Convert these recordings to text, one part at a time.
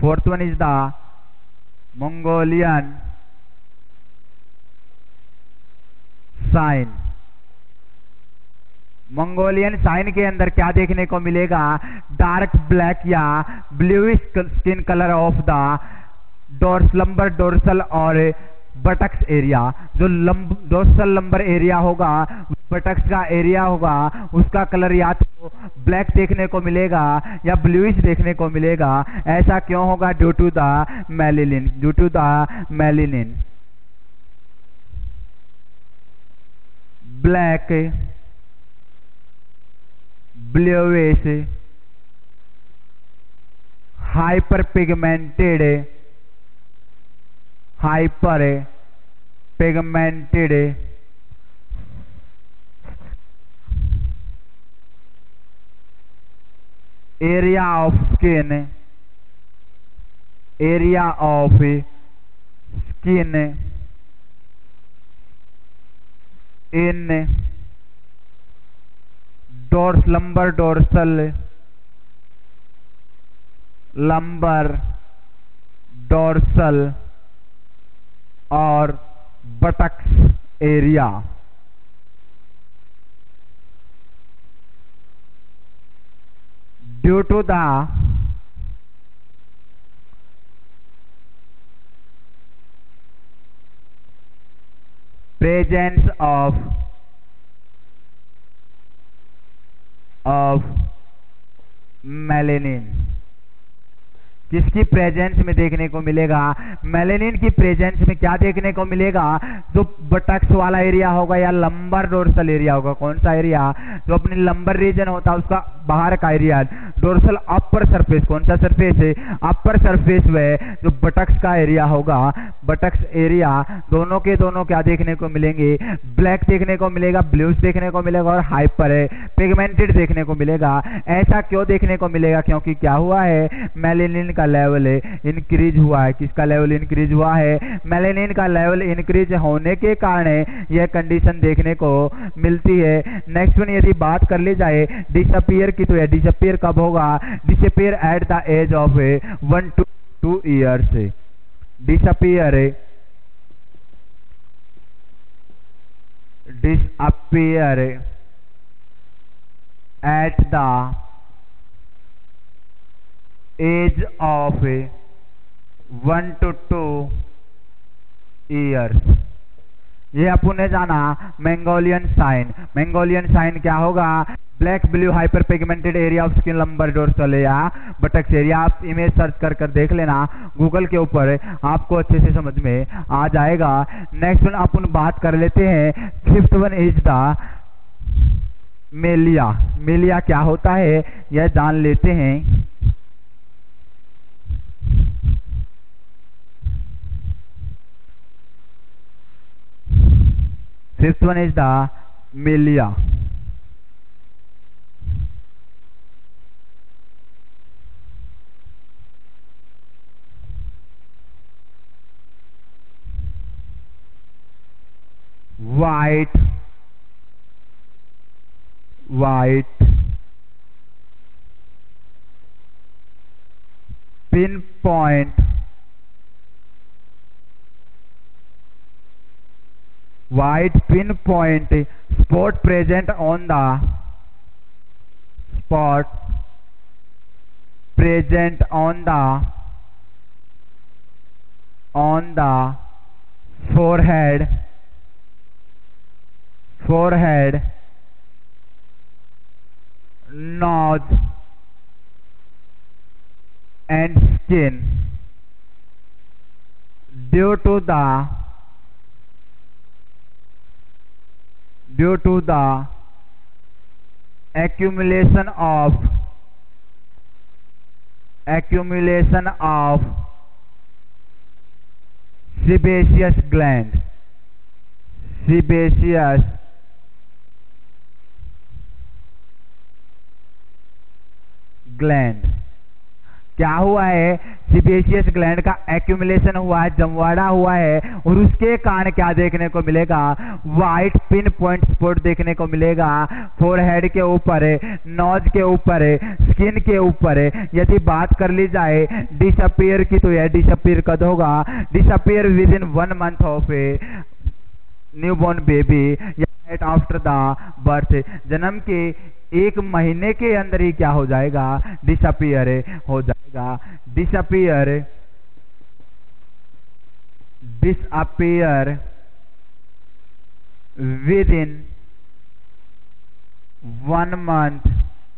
Fourth one is the Mongolian sign. Mongolian sign के अंदर क्या देखने को मिलेगा? डार्क ब्लैक या bluish skin colour of the lumbar dorsal और बटक्स एरिया। जो डोर्सल लंबर एरिया होगा, बटक्स का एरिया होगा, उसका कलर या तो ब्लैक देखने को मिलेगा या ब्लूइश देखने को मिलेगा। ऐसा क्यों होगा? Due to the melanin, due to the melanin. Black, bluish, hyper pigmented area of skin in lumbar dorsal और buttocks area. Due to the presence of मेलेनिन। किसकी प्रेजेंस में देखने को मिलेगा? मेलेनिन की प्रेजेंस में क्या देखने को मिलेगा? जो बटक्स वाला एरिया होगा या लंबर डोर्सल एरिया होगा। कौन सा एरिया? जो अपनी लंबर रीजन होता है उसका बाहर का एरिया। डोर्सल अपर सरफेस, कौन सा सरफेस है? अपर सरफेस में जो बटक्स का एरिया होगा, बटक्स एरिया, दोनों के दोनों क्या देखने को मिलेंगे? ब्लैक देखने को मिलेगा, ब्लूज देखने को मिलेगा और हाइपर पिगमेंटेड देखने को मिलेगा। ऐसा क्यों देखने को मिलेगा? क्योंकि क्या हुआ है? मेलेनिन का लेवल इंक्रीज हुआ है। किसका लेवल इंक्रीज हुआ है? मेलेनिन का लेवल इंक्रीज होने के कारण यह कंडीशन देखने को मिलती है। नेक्स्ट वन यदि बात कर ली जाए डिसअपीयर की, तो यह डिसअपीयर कब होगा? Disappear at the age of 1 to 2 years। Disappear at the age of 1 to 2 years। ये अपन ने जाना मंगोलियन साइन। मंगोलियन साइन क्या होगा? Black blue hyper pigmented area of skin lumbar dorsal या बटक्स एरिया। आप इमेज सर्च कर देख लेना गूगल के ऊपर, आपको अच्छे से समझ में आ जाएगा। नेक्स्ट वन अपन बात कर लेते हैं। Fifth one is the milia. Milia क्या होता है यह जान लेते हैं। Fifth one is the melia. White pinpoint spot present on the forehead, nose and skin due to the accumulation of sebaceous gland। क्या हुआ है, सीबेशियस ग्लैंड का एक्यूमुलेशन हुआ है, जमवाड़ा हुआ है, और उसके कारण क्या देखने को मिलेगा, व्हाइट पिन पॉइंट स्पॉट देखने को मिलेगा फोरहेड के ऊपर, नोज के ऊपर, स्किन के ऊपर। यदि बात कर ली जाए डिसअपीयर की, तो यह डिसअपीयर कब होगा, disappear within 1 month of a newborn baby या आफ्टर द बर्थ। जन्म के 1 महीने के अंदर ही क्या हो जाएगा, डिसअपीयर हो जाएगा। Disappear within 1 month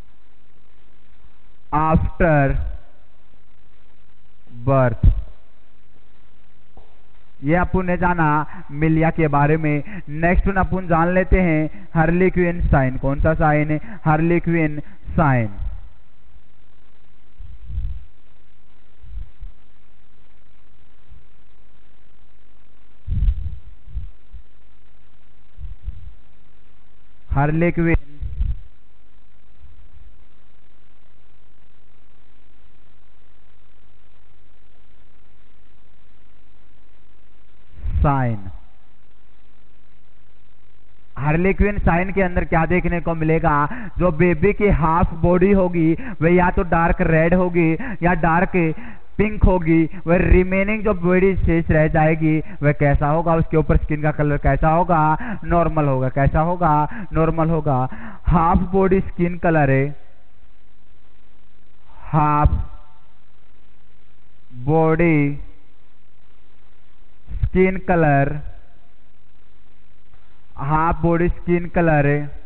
after birth. ये अपन ने जाना मिलिया के बारे में। नेक्स्ट वन अपन जान लेते हैं हार्लेक्विन साइन। कौन सा साइन है, harlequin sign. Harlequin sign. Harlequin sign के अंदर क्या देखने को मिलेगा, जो बेबी की हाफ बॉडी होगी वह या तो डार्क रेड होगी या डार्क पिंक होगी, वह रिमेनिंग जो बॉडी शेष रह जाएगी वह कैसा होगा, उसके ऊपर स्किन का कलर कैसा होगा, नॉर्मल होगा। कैसा होगा, नॉर्मल होगा। हाफ बॉडी स्किन कलर है, half body skin colour, half body skin colour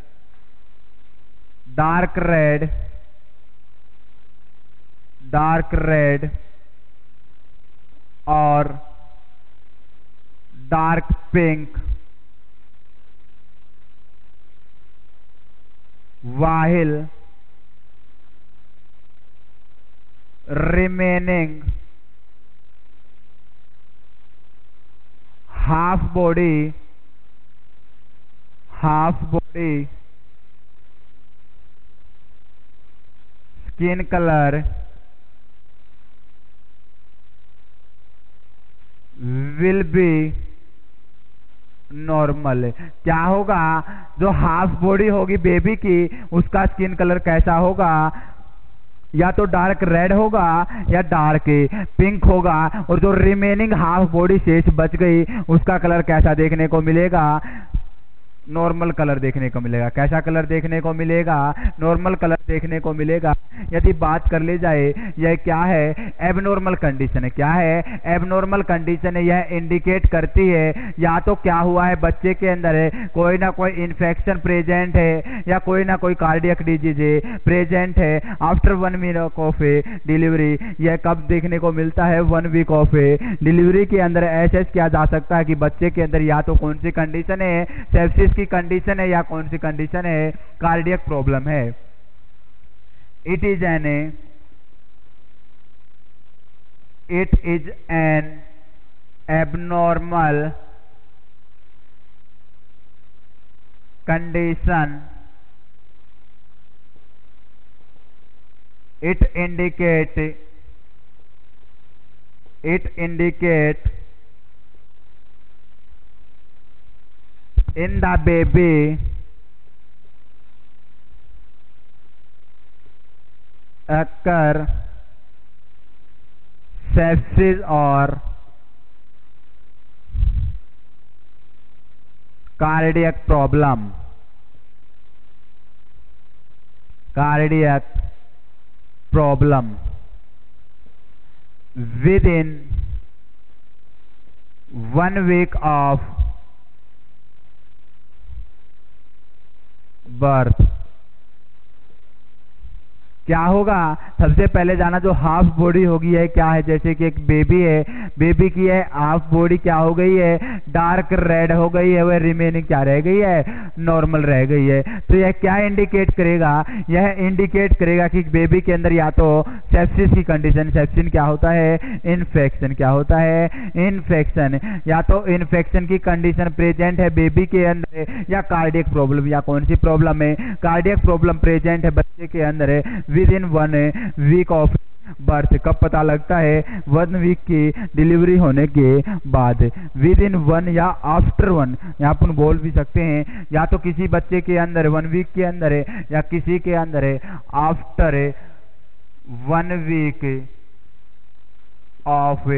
dark red और dark pink, while remaining half body skin color will be normal. क्या होगा, जो हाफ बॉडी होगी बेबी की उसका स्किन कलर कैसा होगा, या तो डार्क रेड होगा या डार्क पिंक होगा, और जो रिमेनिंग हाफ बॉडी शेष बच गई उसका कलर कैसा देखने को मिलेगा, नॉर्मल कलर देखने को मिलेगा। कैसा कलर देखने को मिलेगा, नॉर्मल कलर देखने को मिलेगा। यदि बात कर ली जाए यह क्या है, एबनॉर्मल कंडीशन है। क्या है, एबनॉर्मल कंडीशन है। यह इंडिकेट करती है या तो क्या हुआ है, बच्चे के अंदर है कोई ना कोई इन्फेक्शन प्रेजेंट है या कोई ना कोई कार्डियक डिजीज प्रेजेंट है आफ्टर 1 वीक ऑफ डिलीवरी। यह कब देखने को मिलता है, 1 वीक ऑफ डिलीवरी के अंदर एसेस किया जा सकता है कि बच्चे के अंदर या तो कौन सी कंडीशन है, सेप्सिस की कंडीशन है या कौन सी कंडीशन है, कार्डियक प्रॉब्लम है। It is an abnormal condition. it indicate in the baby occur sepsis or cardiac problem, within 1 week of birth। क्या होगा, सबसे पहले जाना जो हाफ बॉडी होगी है क्या है, जैसे कि एक बेबी है, बेबी की है हाफ बॉडी क्या हो गई है, डार्क रेड हो गई है, वह रिमेनिंग क्या रह गई है, नॉर्मल रह गई है। तो यह क्या इंडिकेट करेगा, यह इंडिकेट करेगा कि बेबी के अंदर या तो सेप्सिस की कंडीशन, सेप्सिन क्या होता है, इन्फेक्शन, क्या होता है, इन्फेक्शन, या तो इन्फेक्शन की कंडीशन प्रेजेंट है बेबी के अंदर या कार्डियक प्रॉब्लम, या कौन सी प्रॉब्लम है, कार्डियक प्रॉब्लम प्रेजेंट है बच्चे के अंदर within 1 week of birth. कब पता लगता है? 1 वीक की डिलीवरी होने के बाद, विद इन 1 या आफ्टर 1, यहाँ अपन बोल भी सकते हैं, या तो किसी बच्चे के अंदर 1 वीक के अंदर है या किसी के अंदर है आफ्टर 1 वीक ऑफ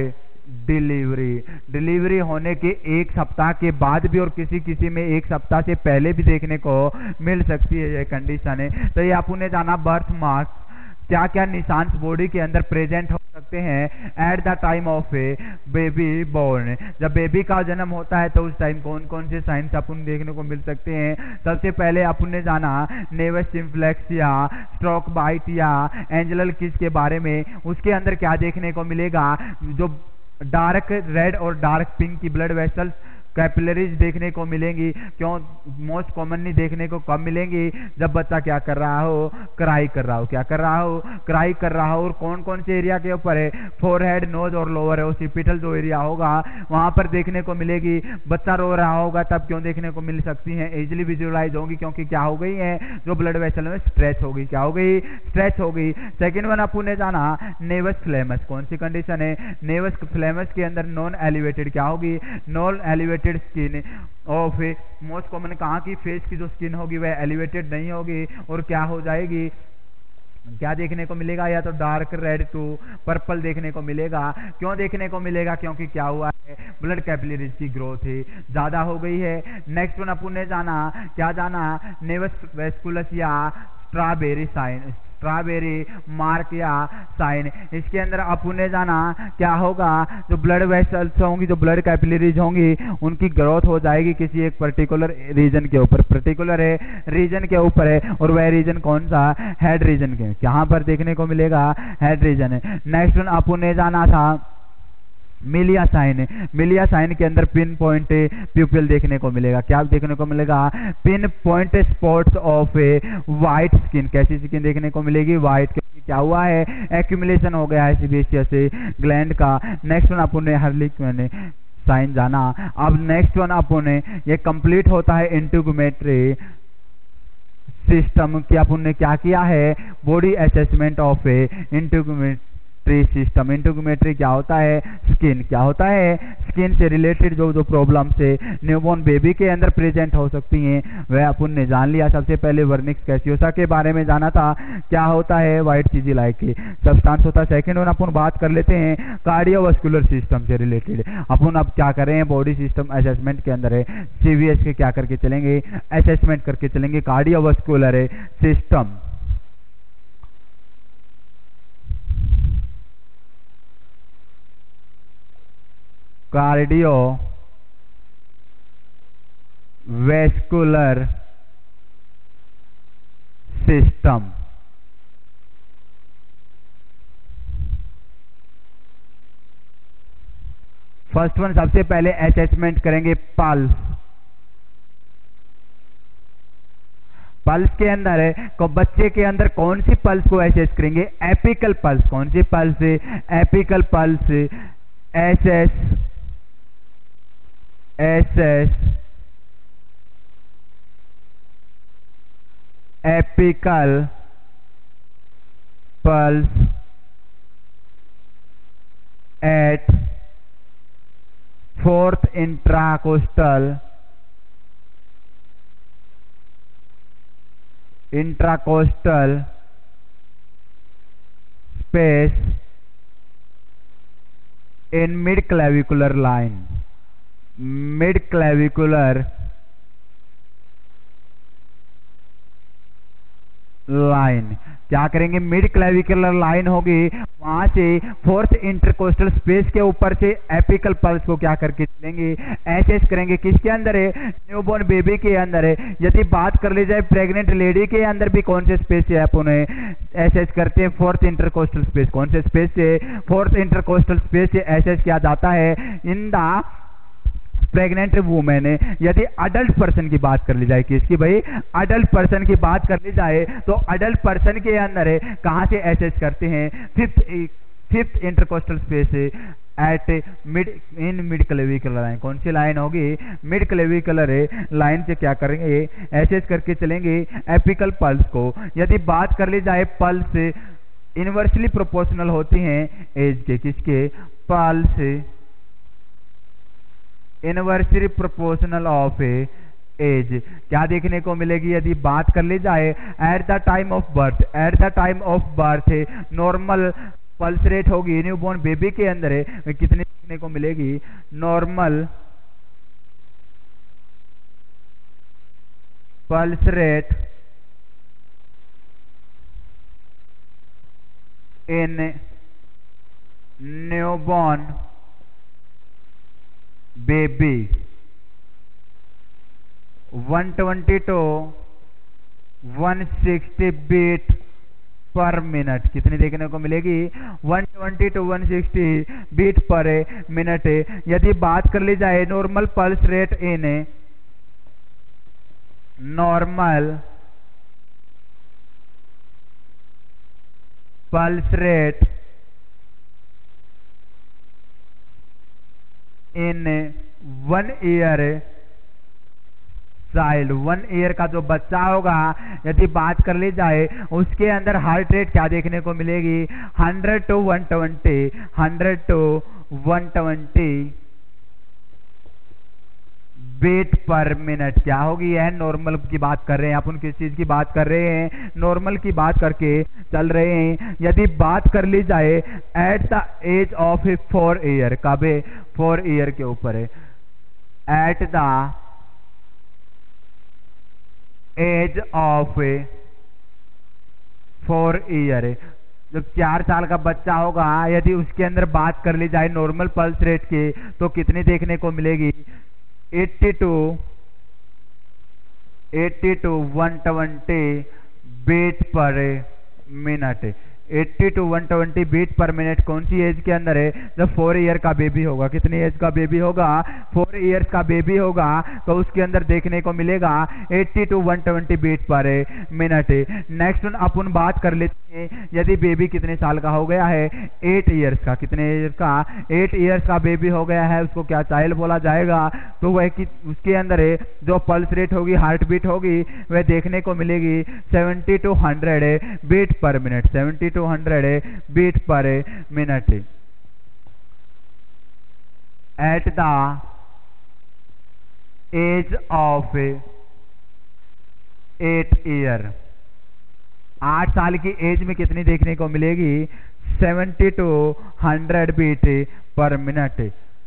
डिलीवरी होने के 1 सप्ताह के बाद भी, और किसी किसी में 1 सप्ताह से पहले भी देखने को मिल सकती है ये कंडीशन है। तो ये आपने ने जाना बर्थ मार्क, क्या क्या निशान बॉडी के अंदर प्रेजेंट हो सकते हैं at the time of a baby born. जब बेबी का जन्म होता है तो उस टाइम कौन कौन से साइंस अपन देखने को मिल सकते हैं? सबसे पहले अपन ने जाना नेवस सिम्फ्लेक्स या स्ट्रोक बाइट या एंजल किस के बारे में। उसके अंदर क्या देखने को मिलेगा? जो डार्क रेड और डार्क पिंक की ब्लड वेसल्स कैपिलरीज देखने को मिलेंगी। क्यों मोस्ट कॉमनली देखने को कब मिलेंगी? जब बच्चा क्या कर रहा हो? क्राई कर रहा हो। क्या कर रहा हो? क्राई कर रहा हो। और कौन कौन से एरिया के ऊपर है? फोरहेड, नोज और लोअर ओसिपिटल जो एरिया होगा वहां पर देखने को मिलेगी। बच्चा रो रहा होगा तब क्यों देखने को मिल सकती है? इजिली विजुअलाइज होगी, क्योंकि क्या हो गई है? जो ब्लड वेसल में स्ट्रेच हो गई। क्या हो गई? स्ट्रेच हो गई। सेकेंड वन अपन ने जाना नेवस फ्लेमस। कौन सी कंडीशन है? नेवस फ्लेमस के अंदर नॉन एलिवेटेड क्या होगी? Non elevated skin of most common कहाँ की? फेस की जो स्किन होगी वह एलिवेटेड नहीं होगी और क्या हो जाएगी? क्या देखने को मिलेगा? या तो डार्क रेड टू पर्पल देखने को मिलेगा। क्यों देखने को मिलेगा? क्योंकि क्या हुआ है? ब्लड कैपिलरीज की ग्रोथ है ज्यादा हो गई है। नेक्स्ट वन अपन ने जाना, क्या जाना? नेवस वेस्कुलस या स्ट्रॉबेरी साइन, स्ट्रॉबेरी मार्क या साइन। इसके अंदर अपन ने जाना क्या होगा? जो ब्लड वेसल्स होंगी, जो ब्लड कैपिलरीज होंगी, उनकी ग्रोथ हो जाएगी किसी एक पर्टिकुलर रीजन के ऊपर। पर्टिकुलर है रीजन के ऊपर है, और वह रीजन कौन सा? हेड रीजन के। यहाँ पर देखने को मिलेगा हेड रीजन है। नेक्स्ट वन अपन ने जाना था मिलिया साइन। मिलिया साइन के अंदर पिन पॉइंट प्यूपिल देखने को मिलेगा। क्या देखने को मिलेगा? Pin point spots of a white skin. कैसी स्किन देखने को मिलेगी? वाइट। क्योंकि क्या हुआ है? एक्यूमुलेशन हो गया है सीबेशियस ग्लैंड का। नेक्स्ट वन अपन ने हर्लिक्विन साइन जाना। अब नेक्स्ट वन अपन ने ये कंप्लीट होता है इंटीग्यूमेट्री सिस्टम। क्या अपन ने क्या किया है? Body assessment of a integumentary system. Integumentary क्या होता है? स्किन। क्या होता है? स्किन से रिलेटेड जो जो प्रॉब्लम से न्यूबॉर्न बेबी के अंदर प्रेजेंट हो सकती हैं वह अपन ने जान लिया। सबसे पहले वर्निक्स कैसियोसा के बारे में जाना था। क्या होता है? व्हाइट चीजी लाइक की सब्सटेंस होता है। सेकंड वन अपन बात कर लेते हैं कार्डियोवास्कुलर सिस्टम से रिलेटेड। अपन अब क्या कर रहे हैं? बॉडी सिस्टम असेसमेंट के अंदर है, सीवीएस के क्या करके चलेंगे? असेसमेंट करके चलेंगे cardiovascular system. Cardio vascular system. First one सबसे पहले असेसमेंट करेंगे पल्स। पल्स के अंदर है को बच्चे के अंदर कौन सी पल्स को एसेस करेंगे? Apical pulse. कौन सी pulse? Apical pulse. Assess apical pulse at 4th intercostal space in mid-clavicular line. Mid-clavicular line क्या करेंगे? मिड क्लेविकुलर लाइन होगी, वहां से 4th इंटरकोस्टल स्पेस के ऊपर से एपिकल पल्स को क्या करके चलेंगे? एसेस करेंगे। किसके अंदर है? न्यूबॉर्न बेबी के अंदर है। यदि बात कर ली जाए प्रेग्नेंट लेडी के अंदर भी कौन से स्पेस से अपन एसेस करते हैं? 4th intercostal space. कौन से स्पेस से? 4th इंटरकोस्टल स्पेस से एसेस किया जाता है इन द प्रेग्नेंट वुमेन है। यदि अडल्ट पर्सन की बात कर ली जाए, किसकी भाई? अडल्ट पर्सन की बात कर ली जाए तो अडल्ट पर्सन के अंदर है कहां से एसेस करते हैं? 5th intercostal space at mid clavicular line. कौन सी लाइन होगी? मिड क्लेविकुलर लाइन से क्या करेंगे? एसेस करके चलेंगे एपिकल पल्स को। यदि बात कर ली जाए पल्स इनवर्सली प्रोपोर्शनल होती हैं एज के, किसके, pulse inversely proportional of age. क्या देखने को मिलेगी यदि बात कर ली जाए at the time of birth, at the time of birth normal pulse rate होगी न्यूबॉर्न बेबी के अंदर है कितनी देखने को मिलेगी, normal pulse rate in newborn baby 120 to 160 beat per minute कितनी देखने को मिलेगी, 120 to 160 बीट पर मिनट। यदि बात कर ली जाए normal pulse rate in normal pulse rate in 1 year child, 1 year का जो बच्चा होगा यदि बात कर ली जाए उसके अंदर हार्ट रेट क्या देखने को मिलेगी, 100 to 120, 100 to 120 beat per minute क्या होगी, यह नॉर्मल की बात कर रहे हैं अपन, किस चीज की बात कर रहे हैं, नॉर्मल की बात करके चल रहे हैं। यदि बात कर ली जाए at the age of 4 year, कब 4 ईयर के ऊपर है, at the age of 4 year, जब 4 साल का बच्चा होगा यदि उसके अंदर बात कर ली जाए नॉर्मल पल्स रेट की तो कितनी देखने को मिलेगी, 80 to 120 beat per minute, 80 to 120 beat per minute कौन सी एज के अंदर है, जब 4 ईयर का बेबी होगा, कितनी एज का बेबी होगा, 4 ईयर्स का बेबी होगा तो उसके अंदर देखने को मिलेगा 80 to 120 beat per minute. Next अपन बात कर लेते हैं यदि बेबी कितने साल का हो गया है, 8 ईयर्स का, कितने ईयर्स का, 8 ईयर्स का बेबी हो गया है, उसको क्या चाइल्ड बोला जाएगा, तो वह कि उसके अंदर जो पल्स रेट होगी, हार्ट बीट होगी वह देखने को मिलेगी 70 to 100 beat per minute, 70 to 100 beat per minute. At the age of 8 year, 8 साल की एज में कितनी देखने को मिलेगी, 70 to 100 beat per minute,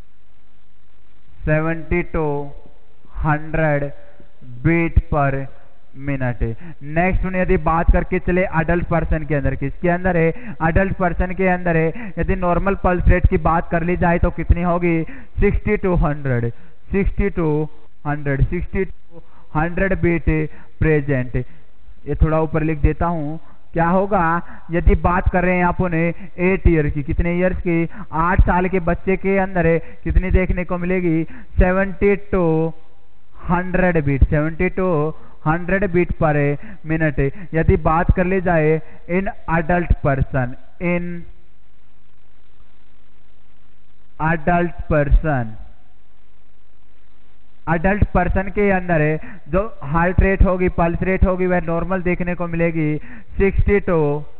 70 to 100 beat per minute. Next यदि बात करके चले अडल्ट पर्सन के अंदर, किसके अंदर है, अडल्ट पर्सन के अंदर है यदि नॉर्मल पल्स रेट की बात कर ली जाए तो कितनी होगी, 60 to 100, 60 to 100, 60 to 100 beat present. ये थोड़ा ऊपर लिख देता हूं, क्या होगा यदि बात कर रहे हैं अपन 8 ईयर की, कितने ईयर्स की, 8 साल के बच्चे के अंदर कितनी देखने को मिलेगी, 70 to 100 beat, 70 to 100 beat per minute. यदि बात कर ली जाए in adult person, in adult person, adult person के अंदर जो हार्ट रेट होगी, पल्स रेट होगी वह नॉर्मल देखने को मिलेगी 60 to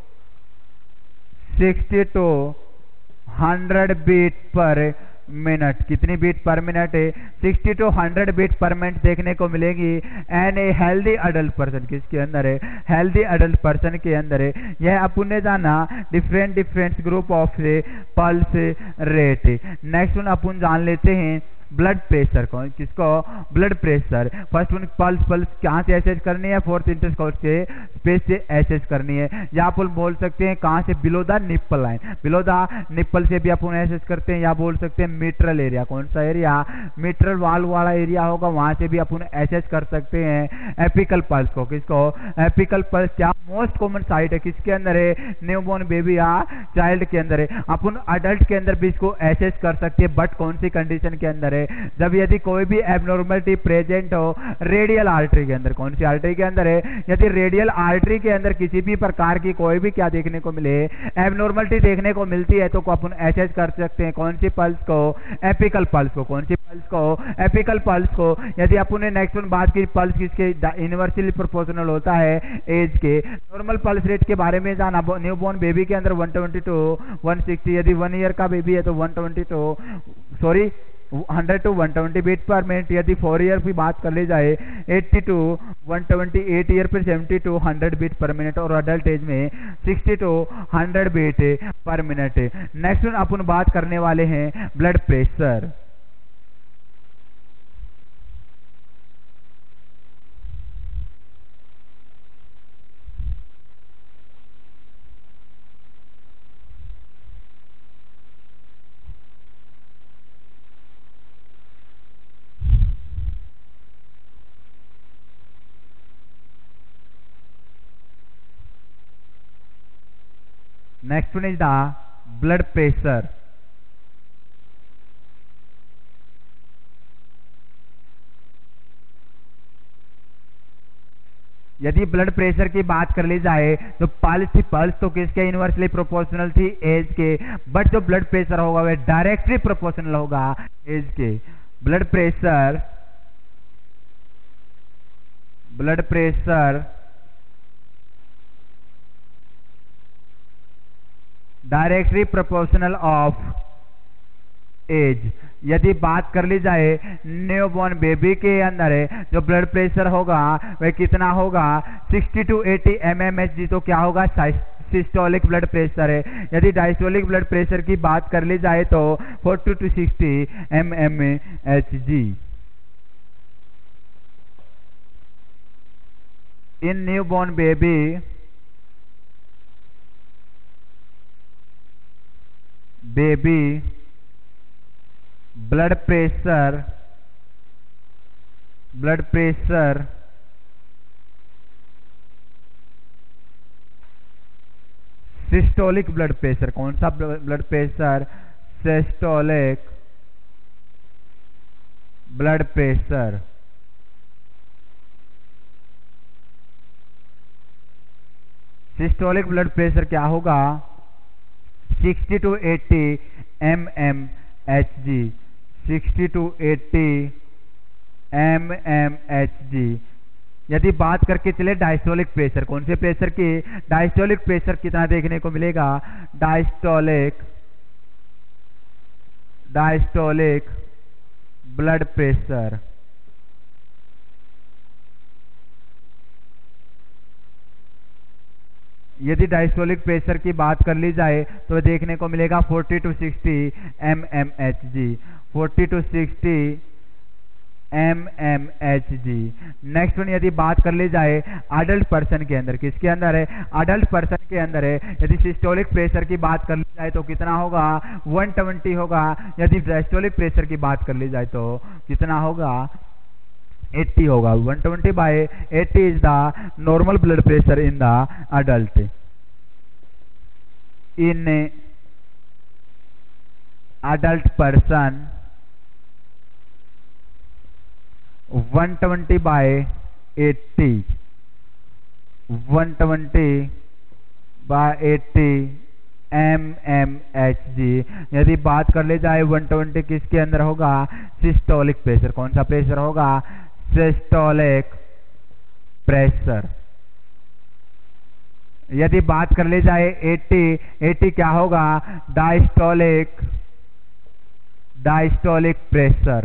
100 बीट पर मिनट, कितनी बीट पर मिनट है, 60 to 100 बीट पर मिनट देखने को मिलेगी। And a healthy adult person, किसके अंदर है, हेल्दी अडल्ट पर्सन के अंदर है। यह अपन ने जाना different group of pulse rate. Next अपन जान लेते हैं ब्लड प्रेशर को, किसको, blood pressure. First one pulse कहाँ से एसेस करनी है, 4th इंटरकोर्स के स्पेस से एसेस करनी है, या अपन बोल सकते हैं कहाँ से, below the nipple line, below the nipple से भी अपन एसेस करते हैं, या बोल सकते हैं मिट्रल एरिया, कौन सा एरिया, मिट्रल वाल वाला एरिया होगा वहां से भी अपन एसेस कर सकते हैं एपिकल पल्स को, किसको, एपिकल पल्स क्या मोस्ट कॉमन साइट है, किसके अंदर है, न्यूबॉर्न बेबी या चाइल्ड के अंदर है। अपन अडल्ट के अंदर भी इसको एसेस कर सकते हैं, बट कौन सी कंडीशन के अंदर है, है जब यदि कोई भी एबनॉर्मलिटी प्रेजेंट हो रेडियल आर्टरी के अंदर। कौन सी आर्टरी के अंदर है? यदि रेडियल आर्टरी के अंदर किसी भी प्रकार की कोई भी क्या देखने को मिले, एबनॉर्मलिटी देखने को मिलती है, तो अपन एसेस कर सकते हैं कौन सी पल्स को? एपिकल पल्स को। कौन सी पल्स को? एपिकल पल्स को। यदि अपन ने नेक्स्ट वन बात की, पल्स किसके इनवर्सली प्रोपोर्शनल होता है? एज के। नॉर्मल पल्स रेट के बारे में जाना, न्यूबॉर्न बेबी के अंदर 120 160, यदि 1 ईयर का बेबी है तो 100 to 120 बीट पर मिनट। यदि 4 ईयर की बात कर ली जाए 80 to 120, 8 ईयर पर 70 to 100 बीट पर मिनट, और अडल्ट एज में 60 to 100 beat per minute. Next अपन बात करने वाले हैं blood pressure. Next one is the blood pressure. यदि ब्लड प्रेशर की बात कर ली जाए तो पल्स तो किसके इनवर्सली प्रोपोर्शनल थी? एज के। बट जो ब्लड प्रेशर होगा वह डायरेक्टली प्रोपोर्शनल होगा एज के। Blood pressure directly proportional of age. यदि बात कर ली जाए न्यूबॉर्न बेबी के अंदर है जो ब्लड प्रेशर होगा वह कितना होगा? 60 to 80 mmHg। तो क्या होगा? सिस्टोलिक ब्लड प्रेशर है। यदि डायस्टोलिक ब्लड प्रेशर की बात कर ली जाए तो 40 to 60 mmHg। In newborn baby blood pressure systolic blood pressure. कौन सा blood pressure? Systolic blood pressure. Systolic blood pressure क्या होगा? 60 to 80 mmHg। 60 to 80 mmHg। यदि बात करके चले डायस्टोलिक प्रेशर, कौन से प्रेशर की? डायस्टोलिक प्रेशर कितना देखने को मिलेगा? Diastolic blood pressure. यदि डायस्टोलिक प्रेशर की बात कर ली जाए तो देखने को मिलेगा 40 to 60 mmHg। 40 to 60 mmHg। Next one यदि बात कर ली जाए अडल्ट पर्सन के अंदर, किसके अंदर है? अडल्ट पर्सन के अंदर है। यदि सिस्टोलिक प्रेशर की बात कर ली जाए तो कितना होगा? 120 होगा। यदि डायस्टोलिक प्रेशर की बात कर ली जाए तो कितना होगा? 80 होगा। 120/80 is the normal blood pressure in the adult. In adult person 120/80 mmHg। यदि बात कर ले जाए 120 किसके अंदर होगा? Systolic pressure. कौन सा प्रेशर होगा? Systolic pressure. यदि बात कर ले जाए 80 क्या होगा? Diastolic pressure.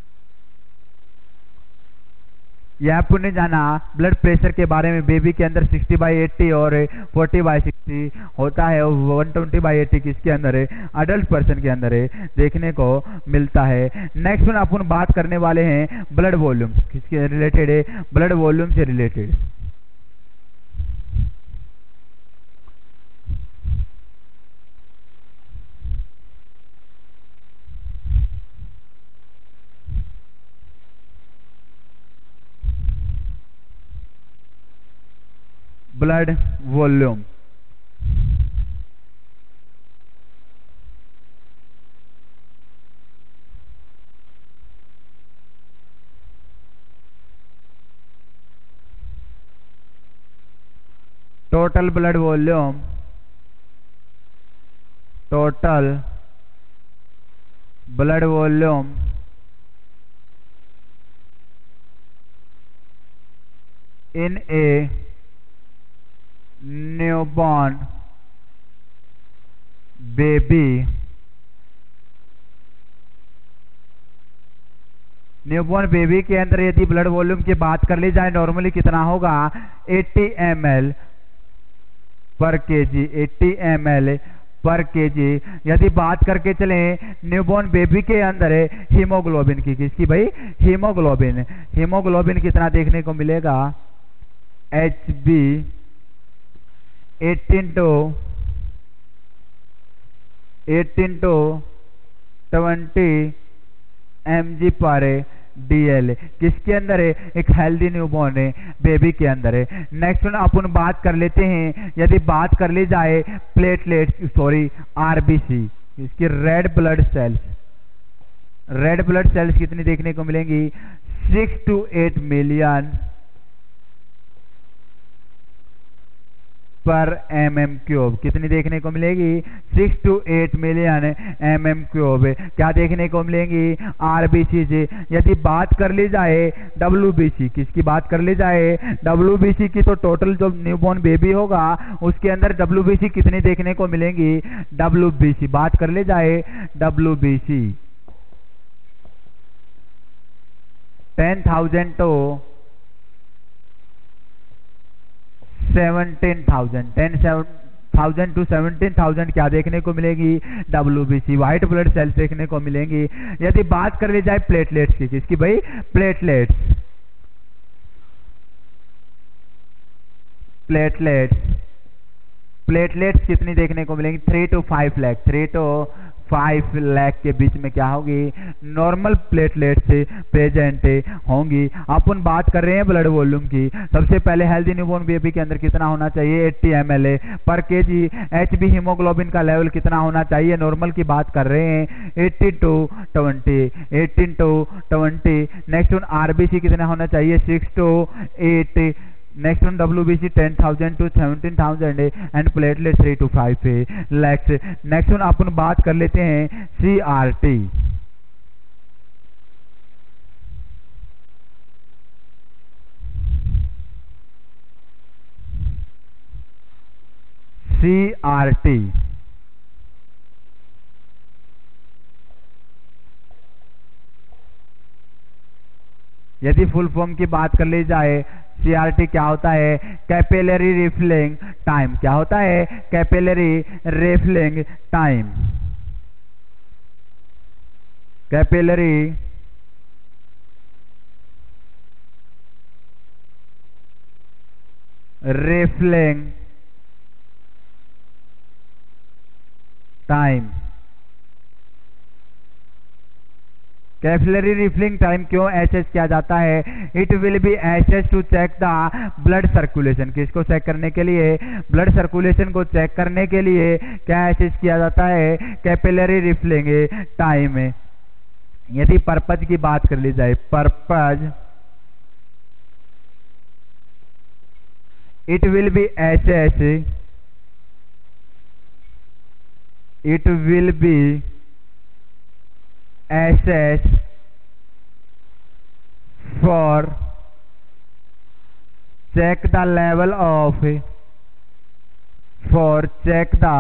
यह आपने जाना ब्लड प्रेशर के बारे में। बेबी के अंदर 60/80 और 40/60 होता है, और 120/80 किसके अंदर है? अडल्ट पर्सन के अंदर है, देखने को मिलता है। नेक्स्ट वन अपन बात करने वाले हैं ब्लड वॉल्यूम। किसके रिलेटेड है? ब्लड वॉल्यूम से related. Blood volume. Total blood volume, total blood volume in a newborn baby, newborn baby के अंदर यदि ब्लड वॉल्यूम की बात कर ली जाए नॉर्मली कितना होगा 80 ml पर केजी, 80 ml पर केजी। यदि बात करके चले न्यूबॉर्न बेबी के अंदर हीमोग्लोबिन की, किसकी भाई, हीमोग्लोबिन, हीमोग्लोबिन कितना देखने को मिलेगा HB 18 to 20 mg पर DL, किसके अंदर है, एक हेल्दी न्यूबॉर्न है बेबी के अंदर है। नेक्स्ट वन अपन बात कर लेते हैं, यदि बात कर ली जाए प्लेटलेट सॉरी RBC, इसकी red blood cells, red blood cells कितनी देखने को मिलेंगी 6 to 8 मिलियन पर mm³, कितनी देखने को मिलेगी 6 to 8 मिलियन mm³, क्या देखने को मिलेंगी RBC से। यदि बात कर ली जाए WBC, किसकी बात कर ली जाए WBC की, तो टोटल जो न्यूबॉर्न बेबी होगा उसके अंदर WBC कितनी देखने को मिलेंगी, WBC बात कर ली जाए WBC 10,000 to 17,000, 10,000 to 17,000 क्या देखने को मिलेगी WBC, व्हाइट ब्लड सेल्स देखने को मिलेंगी। यदि बात कर ली जाए प्लेटलेट्स की, किसकी भाई, प्लेटलेट्स, प्लेटलेट्स, प्लेटलेट्स कितनी देखने को मिलेंगी 3 to 5 लाख, 3 to 5 लाख के बीच में क्या होगी नॉर्मल प्लेटलेट्स प्रेजेंट होंगी। अपन बात कर रहे हैं ब्लड वॉल्यूम की। सबसे पहले हेल्दी न्यूबॉर्न बेबी के अंदर कितना होना चाहिए 80 ml पर केजी। HB हीमोग्लोबिन का लेवल कितना होना चाहिए, नॉर्मल की बात कर रहे हैं 18 to 20, 18 to 20। Next one RBC कितना होना चाहिए 6 to 8। Next one WBC 10,000 to 17,000 and platelet 3 to 5 lakhs। Next one अपन बात कर लेते हैं CRT, CRT यदि फुल फॉर्म की बात कर ली जाए CRT क्या होता है, कैपिलरी रिफिलिंग टाइम, क्या होता है capillary refilling time, capillary refilling time. Capillary refilling time क्यों एसएस किया जाता है, it will be assess to check the blood circulation, किसको चेक करने के लिए, ब्लड सर्कुलेशन को चेक करने के लिए क्या एसएस किया जाता है कैपिलरी रिफिलिंग टाइम। यदि पर्पज की बात कर ली जाए, purpose it will be assess, it will be SS for check the level of, for check the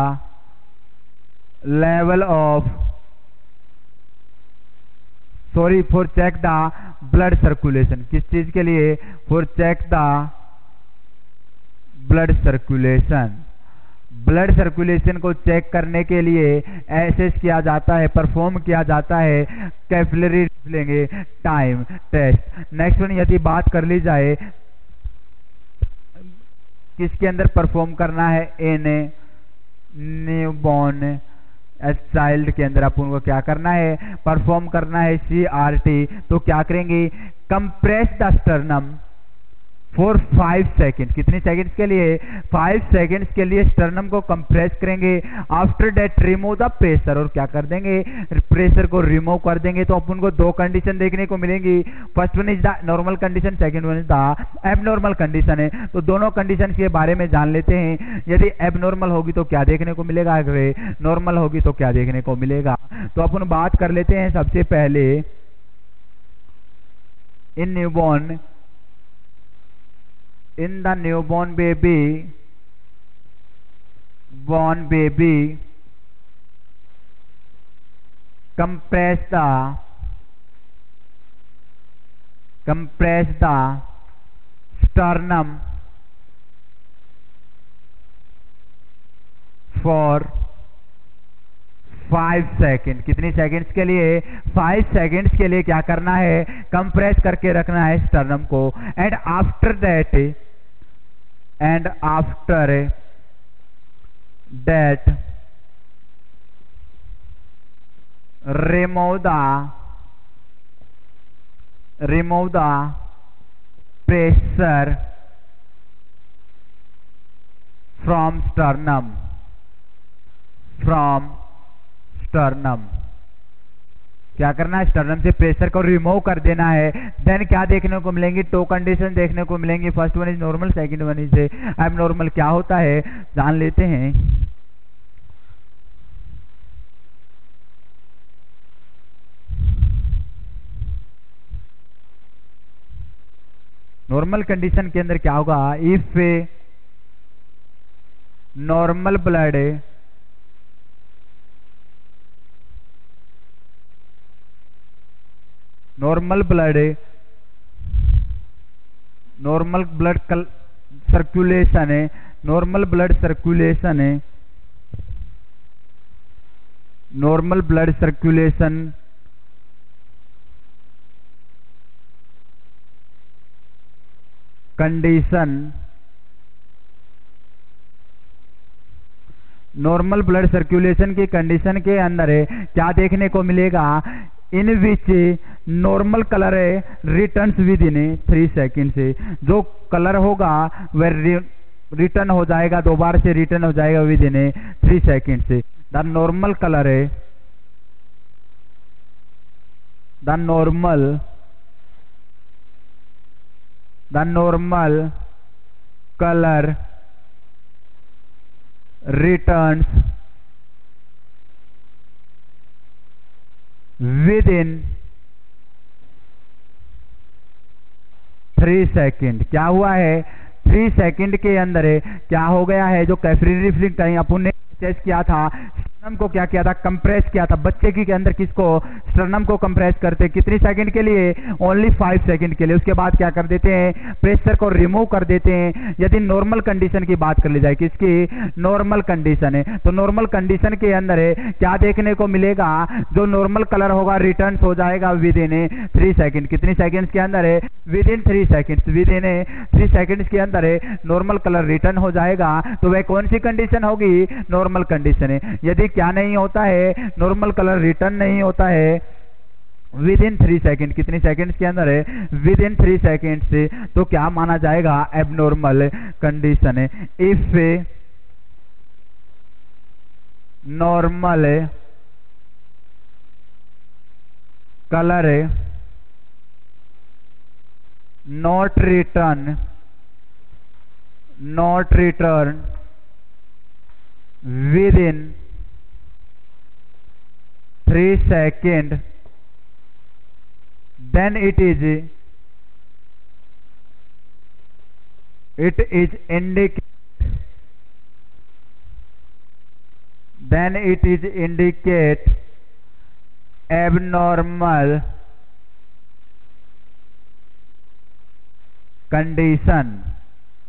level of, sorry for check the blood circulation, किस चीज के लिए, for check the blood circulation, blood circulation को check करने के लिए assess किया जाता है, परफॉर्म किया जाता है capillary refilling time test. Next one यदि बात कर ली जाए किसके अंदर परफॉर्म करना है, इन न्यूबॉर्न चाइल्ड के अंदर अपन को क्या करना है, परफॉर्म करना है CRT। तो क्या करेंगे, compress the sternum, for 5 second, कितने सेकेंड्स के लिए? 5 सेकेंड्स के लिए स्टर्नम को कंप्रेस करेंगे। After that remove the pressure, और क्या कर देंगे? प्रेशर को रिमूव कर देंगे। तो अपन को दो कंडीशन देखने को मिलेंगी, first one is the normal condition, second one is the abnormal condition है। तो दोनों कंडीशन के बारे में जान लेते हैं। यदि एबनॉर्मल होगी तो क्या देखने को मिलेगा, अगर नॉर्मल होगी तो क्या देखने को मिलेगा। तो अपन बात कर लेते हैं सबसे पहले in newborn, in the newborn baby, born baby, compress the sternum for 5 second, कितनी सेकेंड्स के लिए? 5 सेकेंड्स के लिए क्या करना है? कंप्रेस करके रखना है स्टर्नम को। And after that remove the pressure from sternum, क्या करना है? स्टर्नम से प्रेशर को रिमूव कर देना है। देन क्या देखने को मिलेंगी? टू कंडीशन देखने को मिलेंगी, first one is normal, second one is abnormal. क्या होता है जान लेते हैं। नॉर्मल कंडीशन के अंदर क्या होगा? If normal blood normal blood circulation है, normal blood circulation condition, normal blood circulation की कंडीशन के अंदर है क्या देखने को मिलेगा? In which normal colour returns within 3 second से, जो कलर होगा वह रिटर्न हो जाएगा, दोबारा से रिटर्न हो जाएगा विद इन 3 सेकेंड से। The normal colour returns within 3 second. क्या हुआ है? 3 सेकेंड के अंदर क्या हो गया है? जो कैफिलरी फ्लूइड कहीं अपन ने टेस्ट किया था, स्टर्नम को क्या किया था? कंप्रेस किया था। बच्चे के अंदर किसको? स्टर्नम को कंप्रेस करते कितनी सेकंड के लिए? ओनली 5 सेकंड के लिए। उसके बाद क्या कर देते हैं? प्रेशर को रिमूव कर देते हैं। यदि नॉर्मल कंडीशन की बात कर ली जाए, किसकी? नॉर्मल कंडीशन है। तो नॉर्मल कंडीशन के अंदर क्या देखने को मिलेगा? जो नॉर्मल कलर होगा रिटर्न हो जाएगा विद इन 3 सेकेंड। कितनी सेकेंड के अंदर है? Within 3 second. Within 3 second के अंदर नॉर्मल कलर रिटर्न हो जाएगा। तो वह कौन सी कंडीशन होगी? नॉर्मल कंडीशन है। यदि क्या नहीं होता है? नॉर्मल कलर रिटर्न नहीं होता है विद इन 3 सेकेंड, कितनी सेकेंड्स के अंदर है? विद इन 3 सेकेंड से, तो क्या माना जाएगा? एबनॉर्मल कंडीशन है। If normal colour not return within 3 seconds, then it is indicate abnormal condition।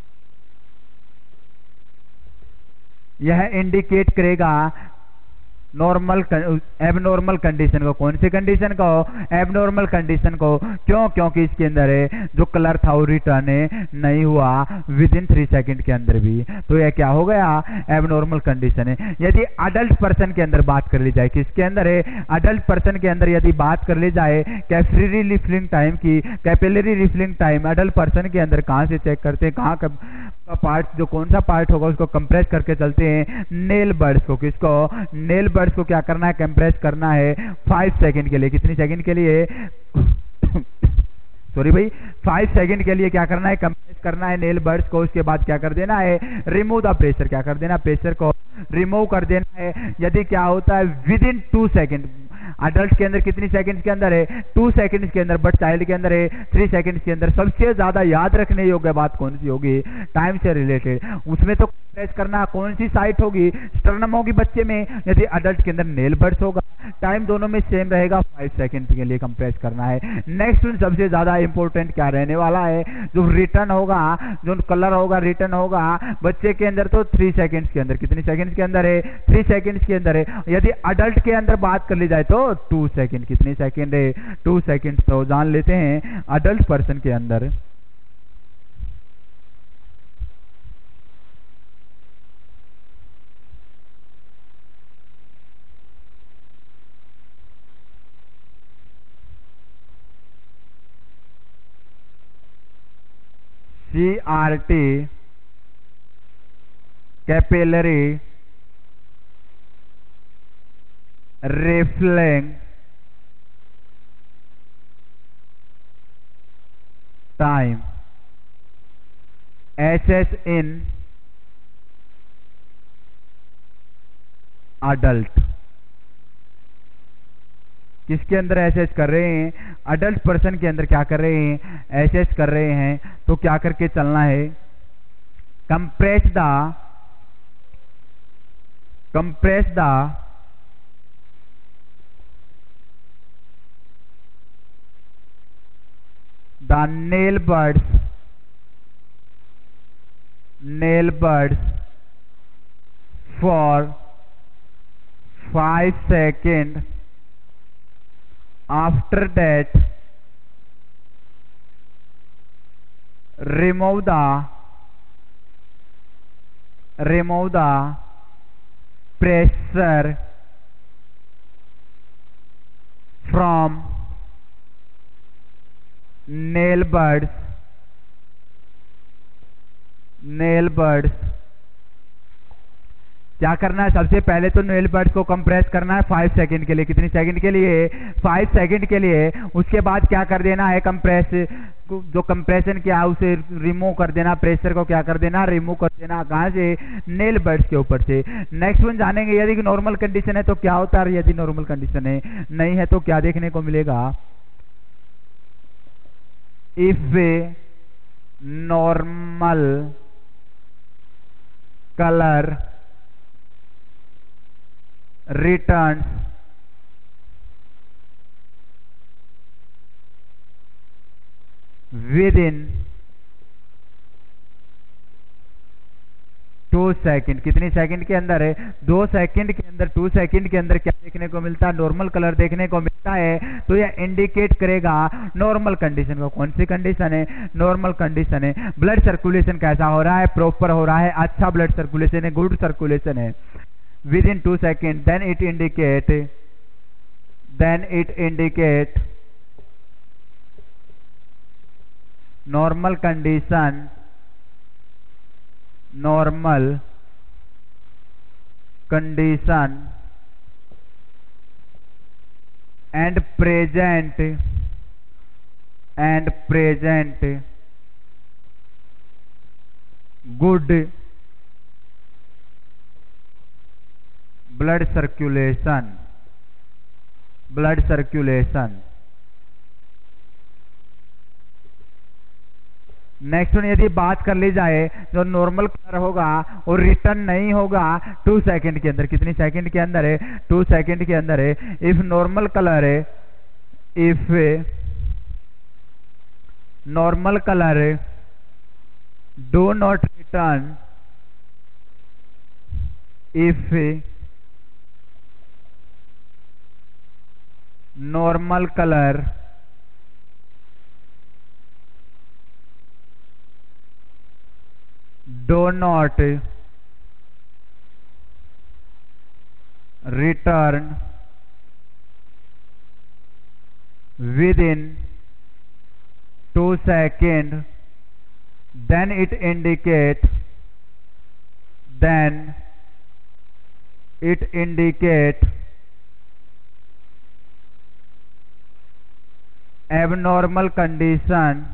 यह इंडिकेट करेगा नॉर्मल एबनॉर्मल कंडीशन को, कौन सी कंडीशन को, एबनॉर्मल कंडीशन को। क्यों? क्योंकि इसके अंदर है जो कलर था वो रिटर्न नहीं हुआ विद इन 3 सेकंड के अंदर भी, तो यह क्या हो गया, एबनॉर्मल कंडीशन है। यदि अडल्ट पर्सन के अंदर बात कर ली जाए, किसके अंदर है, अडल्ट पर्सन के अंदर यदि बात कर ली जाए कैपिलरी रिफिलिंग टाइम की, capillary refilling time adult person के अंदर कहां से चेक करते हैं, कहां का पार्ट, जो कौन सा पार्ट होगा उसको कंप्रेस करके चलते हैं, नेल बर्ड्स को। किसको, नेल बर्ड्स को क्या करना है, कंप्रेस करना है 5 सेकंड के लिए। कितनी सेकंड के लिए सॉरी भाई, 5 सेकंड के लिए क्या करना है, कंप्रेस करना है नेल बर्ड्स को। उसके बाद क्या कर देना है, रिमूव द प्रेशर, क्या कर देना, प्रेशर को रिमूव कर देना है। यदि क्या होता है विद इन 2 सेकंड, अडल्ट के अंदर कितनी सेकंड्स के अंदर है, 2 सेकंड्स के अंदर, बट चाइल्ड के अंदर है 3 सेकंड्स के अंदर। सबसे ज्यादा याद रखने योग्य बात कौन सी होगी, टाइम से रिलेटेड, उसमें तो कंप्रेस करना कौन सी साइट होगी, स्टर्नम होगी बच्चे में। यदि अडल्ट के अंदर नेल बर्ड्स होगा, टाइम दोनों में सेम रहेगा, 5 सेकंड के लिए कंप्रेस करना है। नेक्स्ट सबसे ज्यादा इंपॉर्टेंट क्या रहने वाला है, जो रिटर्न होगा, जो कलर होगा रिटर्न होगा बच्चे के अंदर, तो 3 सेकंड्स के अंदर। कितनी सेकंड्स के अंदर है, 3 सेकंड्स के अंदर है। यदि अडल्ट के अंदर बात कर ली जाए तो 2 सेकंड। कितनी सेकंड है, 2 सेकंड। तो जान लेते हैं अडल्ट पर्सन के अंदर CRT capillary refilling time, SS in adult. किसके अंदर एसेस कर रहे हैं, अडल्ट पर्सन के अंदर क्या कर रहे हैं, एसेस कर रहे हैं। तो क्या करके चलना है, compress the nail birds for 5 seconds. After that, remove the pressure from nail birds। क्या करना है, सबसे पहले तो नेल बर्ड्स को कंप्रेस करना है 5 सेकंड के लिए। कितनी सेकंड के लिए, 5 सेकंड के लिए। उसके बाद क्या कर देना है, कंप्रेस, जो कंप्रेशन किया है उसे रिमूव कर देना, प्रेशर को क्या कर देना, रिमूव कर देना। कहां से, नेल बर्ड्स के ऊपर से। नेक्स्ट वन जानेंगे, यदि नॉर्मल कंडीशन है तो क्या होता है, यदि नॉर्मल कंडीशन है नहीं है तो क्या देखने को मिलेगा, if normal colour returns within 2 second. कितनी सेकंड के अंदर है, 2 सेकंड के अंदर। 2 सेकंड के अंदर क्या देखने को मिलता है, नॉर्मल कलर देखने को मिलता है। तो यह इंडिकेट करेगा नॉर्मल कंडीशन को। कौन सी कंडीशन है, नॉर्मल कंडीशन है। ब्लड सर्कुलेशन कैसा हो रहा है, प्रॉपर हो रहा है, अच्छा ब्लड सर्कुलेशन है, गुड सर्कुलेशन है within 2 seconds, then it indicate normal condition and present good blood circulation। Next one, यदि बात कर ली जाए जो नॉर्मल कलर होगा और रिटर्न नहीं होगा 2 सेकंड के अंदर। कितनी सेकंड के अंदर है, 2 सेकंड के अंदर है। इफ नॉर्मल कलर है, if normal colour do not return, if normal color do not return within 2 seconds, then it indicates abnormal condition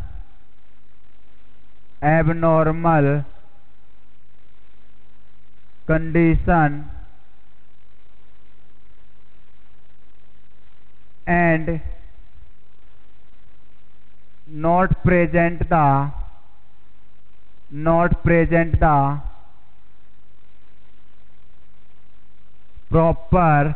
and not present the proper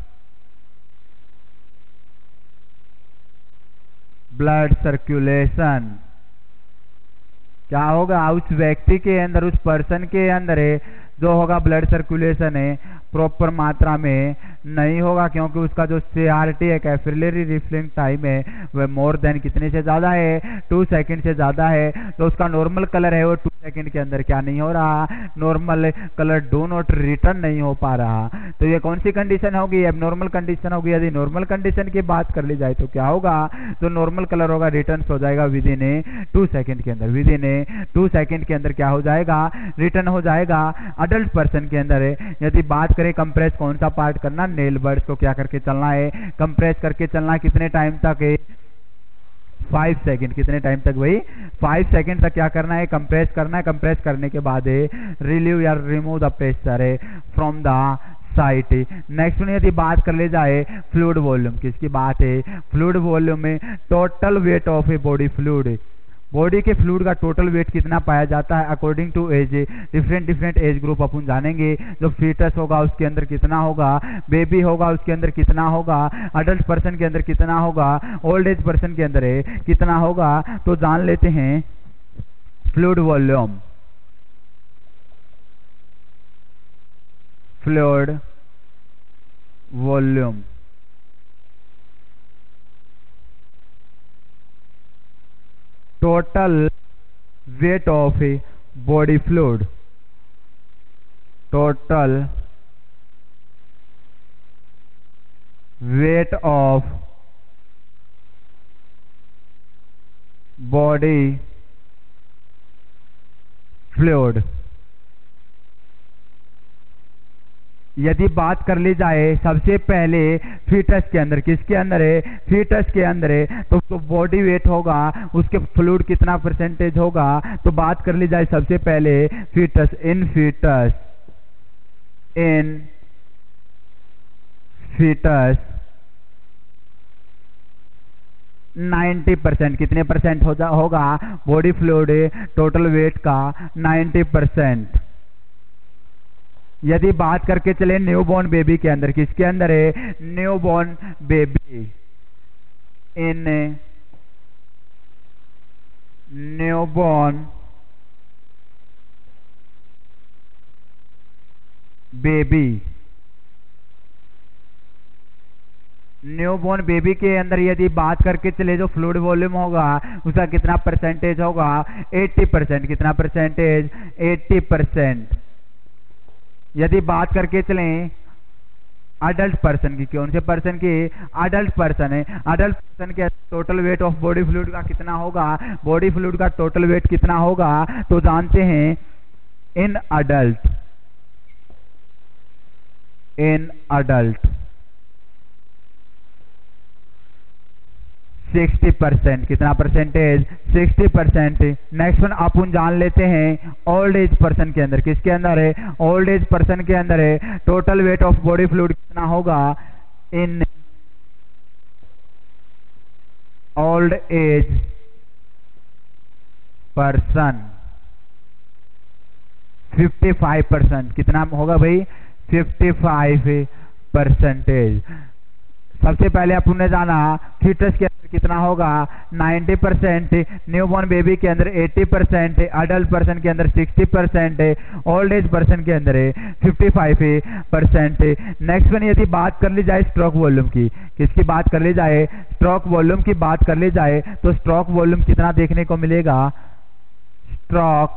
blood circulation। क्या होगा उस व्यक्ति के अंदर, उस पर्सन के अंदर जो होगा ब्लड सर्कुलेशन है प्रॉपर मात्रा में नहीं होगा, क्योंकि उसका जो CRT है कैपिलरी रिफिलिंग टाइम है वह मोर देन कितने से ज़्यादा है, 2 सेकंड से ज़्यादा है। तो उसका नॉर्मल कलर है वो 2 सेकंड के अंदर क्या नहीं हो रहा, normal colour do not return नहीं हो पा रहा। तो ये कौन सी कंडीशन होगी, एबनॉर्मल कंडीशन होगी। यदि नॉर्मल कंडीशन की बात कर ली जाए तो क्या होगा, तो नॉर्मल कलर होगा रिटर्न हो जाएगा विद इन 2 सेकंड के अंदर, विद इन 2 सेकंड के अंदर क्या हो जाएगा, रिटर्न हो जाएगा। अडल्ट पर्सन के अंदर है, यदि बात करें कंप्रेस कौन सा पार्ट करना, नेल बर्ड्स को क्या करके चलना है, कंप्रेस करके चलना। कितने टाइम तक है, 5 सेकंड। कितने टाइम तक भाई, 5 सेकंड तक क्या करना है, कंप्रेस करना है। कंप्रेस करने के बाद रिलीव या remove the pressure from the site. Next में यदि बात कर ले जाए फ्लूइड वॉल्यूम, किसकी बात है, फ्लूइड वॉल्यूम में total weight of a body fluid, body के फ्लूइड का टोटल वेट कितना पाया जाता है according to age. Different age group अपन जानेंगे। जो फीटस होगा उसके अंदर कितना होगा, बेबी होगा उसके अंदर कितना होगा, अडल्ट पर्सन के अंदर कितना होगा, ओल्ड एज पर्सन के अंदर कितना होगा। तो जान लेते हैं fluid volume. Fluid volume total weight of a body fluid, total weight of body fluid। यदि बात कर ली जाए सबसे पहले फीटस के अंदर, किसके अंदर है, फीटस के अंदर है, तो बॉडी वेट होगा, उसके फ्लूइड कितना परसेंटेज होगा। तो बात कर ली जाए सबसे पहले फीटस, इन फीटस 90%। कितने परसेंट होगा बॉडी फ्लूइड टोटल वेट का, 90%। यदि बात करके चले न्यूबॉर्न बेबी के अंदर, किसके अंदर है, newborn baby, in newborn baby, newborn baby के अंदर यदि बात करके चले जो फ्लूइड वॉल्यूम होगा उसका कितना परसेंटेज होगा, 80%। कितना परसेंटेज, 80%। यदि बात करके चलें अडल्ट पर्सन की, कौन से पर्सन की, अडल्ट पर्सन है, अडल्ट पर्सन के total weight of body fluid का कितना होगा, बॉडी फ्लूइड का टोटल वेट कितना होगा। तो जानते हैं इन अडल्ट 60%। कितना परसेंटेज, 60%। नेक्स्ट वन अपन जान लेते हैं ओल्ड एज पर्सन के अंदर, किसके अंदर है, ओल्ड एज पर्सन के अंदर है, total weight of body fluid कितना होगा इन ओल्ड एज पर्सन, 55%। कितना होगा भाई, 55%। सबसे पहले अपन ने जाना फीटस के अंदर कितना होगा 90%, न्यूबॉर्न बेबी के अंदर 80%, अडल्ट पर्सन के अंदर 60%, ओल्ड एज पर्सन के अंदर 55%। नेक्स्ट वन, यदि बात कर ली जाए स्ट्रोक वॉल्यूम की, किसकी बात कर ली जाए, स्ट्रोक वॉल्यूम की बात कर ली जाए, तो स्ट्रोक वॉल्यूम कितना देखने को मिलेगा, स्ट्रोक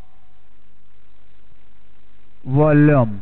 वॉल्यूम,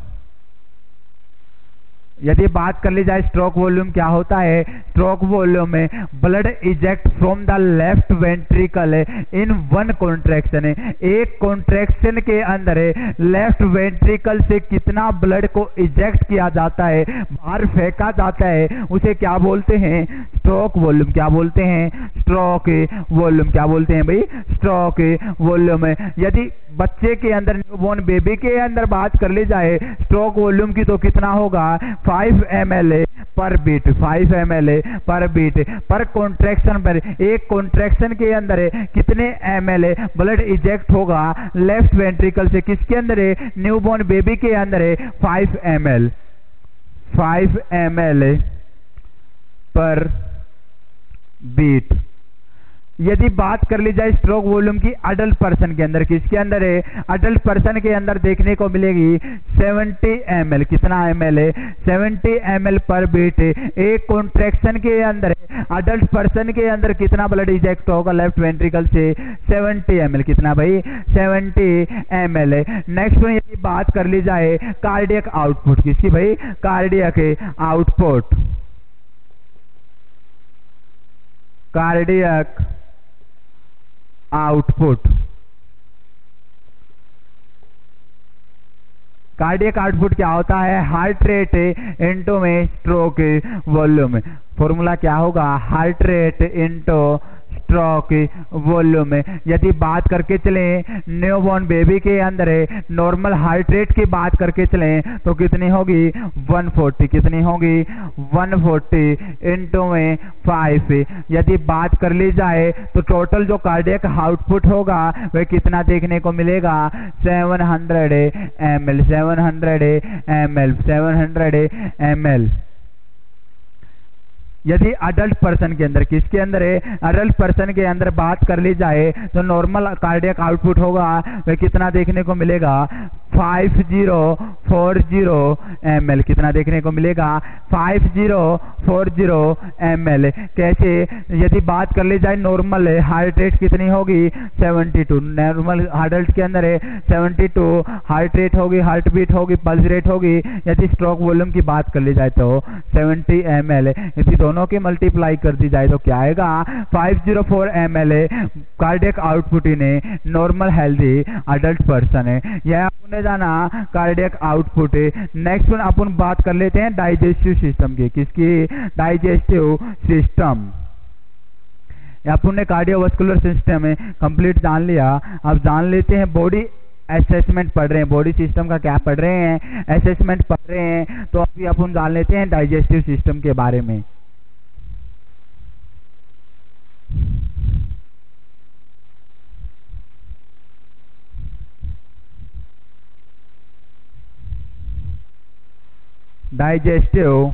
यदि बात कर ली जाए स्ट्रोक वॉल्यूम क्या होता है, स्ट्रोक वॉल्यूम में blood eject from the left ventricle in one contraction, एक कॉन्ट्रैक्शन के अंदर लेफ्ट वेंट्रिकल से कितना ब्लड को इजेक्ट किया जाता है, बाहर फेंका जाता है, उसे क्या बोलते हैं, स्ट्रोक वॉल्यूम। क्या बोलते हैं, स्ट्रोक वॉल्यूम। क्या बोलते हैं भाई, स्ट्रोक वॉल्यूम। यदि बच्चे के अंदर, न्यूबॉर्न बेबी के अंदर बात कर ली जाए स्ट्रोक वॉल्यूम की, तो कितना होगा 5 ml per beat, 5 ml per beat per contraction पर। एक कॉन्ट्रैक्शन के अंदर कितने ml ब्लड इजेक्ट होगा लेफ्ट वेंट्रिकल से, किसके अंदर, न्यूबॉर्न बेबी के अंदर 5 ml, 5 ml पर बीट। यदि बात कर ली जाए स्ट्रोक वॉल्यूम की अडल्ट पर्सन के अंदर, किसके अंदर है, अडल्ट पर्सन के अंदर देखने को मिलेगी 70 ml, कितना ml है, 70 ml पर बीट। एक कॉन्ट्रैक्शन के अंदर अडल्ट पर्सन के अंदर कितना ब्लड इजेक्ट होगा लेफ्ट वेंट्रिकल से, 70 ml, कितना भाई, 70 ml। नेक्स्ट वन, यदि बात कर ली जाए कार्डियक आउटपुट, किसकी भाई, cardiac output, cardiac output. Cardiac output क्या होता है, हार्ट रेट इनटू में स्ट्रोक वॉल्यूम। फॉर्मूला क्या होगा, heart rate into stroke volume. यदि बात करके चलें न्यूबॉर्न बेबी के अंदर नॉर्मल हार्ट रेट की बात करके चलें तो कितनी होगी 140, कितनी होगी 140 इंटू में 5। यदि बात कर ली जाए तो टोटल जो कार्डियक आउटपुट होगा वह कितना देखने को मिलेगा 700 ml, 700 ml, 700 ml। यदि अडल्ट पर्सन के अंदर, किसके अंदर है, अडल्ट पर्सन के अंदर बात कर ली जाए तो नॉर्मल कार्डियक आउटपुट होगा वह कितना देखने को मिलेगा 5040 ml, कितना देखने को मिलेगा 5040 ml। कैसे, यदि बात कर ली जाए नॉर्मल हार्ट रेट कितनी होगी 72, नॉर्मल अडल्ट के अंदर है 72 हार्ट रेट होगी, हार्ट बीट होगी, पल्स रेट होगी। यदि स्ट्रोक वॉल्यूम की बात कर ली जाए तो 70 ml, यदि दोनों की मल्टीप्लाई कर दी जाए तो क्या आएगा 504 ml cardiac output in normal healthy adult person है। यह आपने जाना कार्डियक आउटपुट। नेक्स्ट वन अपन बात कर लेते हैं डाइजेस्टिव सिस्टम की, किसकी, डाइजेस्टिव सिस्टम। अपन ने कार्डियोवास्कुलर सिस्टम कंप्लीट जान लिया। अब जान लेते हैं बॉडी असेसमेंट पढ़ रहे हैं, बॉडी सिस्टम का क्या पढ़ रहे हैं, असेसमेंट पढ़ रहे हैं, तो अभी अपन जान लेते हैं डाइजेस्टिव सिस्टम के बारे में। डाइजेस्टिव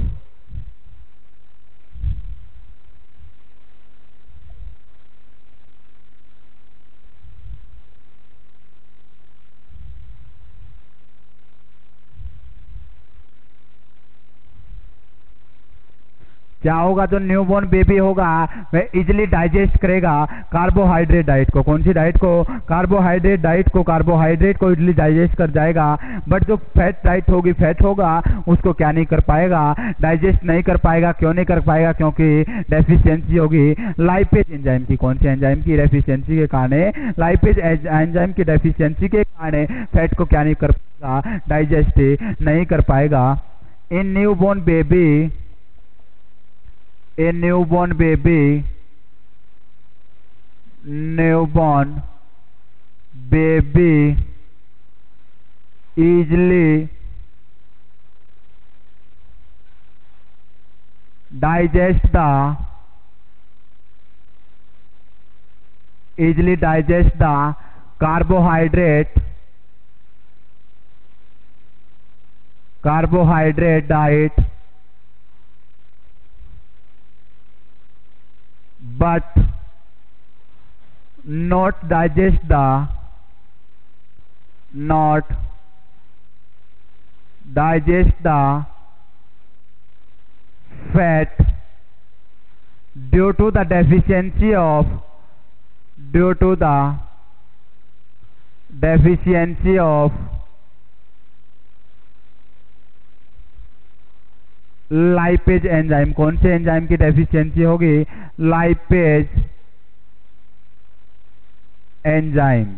क्या होगा, जो न्यूबॉर्न बेबी होगा वह इजिली डाइजेस्ट करेगा कार्बोहाइड्रेट डाइट को। कौन सी डाइट को, कार्बोहाइड्रेट डाइट को। कार्बोहाइड्रेट को इजिली डाइजेस्ट कर जाएगा, बट जो फैट डाइट होगी, फैट होगा, उसको क्या नहीं कर पाएगा, डाइजेस्ट नहीं कर पाएगा। क्यों नहीं कर पाएगा, क्योंकि डेफिशिएंसी होगी लाइपेज एंजाइम की। कौन सी एंजाइम की, डेफिशिएंसी के कारण, लाइपेज एंजाइम की डेफिशिएंसी के कारण फैट को क्या नहीं कर पाएगा, डाइजेस्ट नहीं कर पाएगा। In newborn baby, a newborn baby, newborn baby easily digest the carbohydrate diet but not digest the fat due to the deficiency of lipase enzyme. कौन से एंजाइम की डेफिशिएंसी होगी? Lipase enzyme.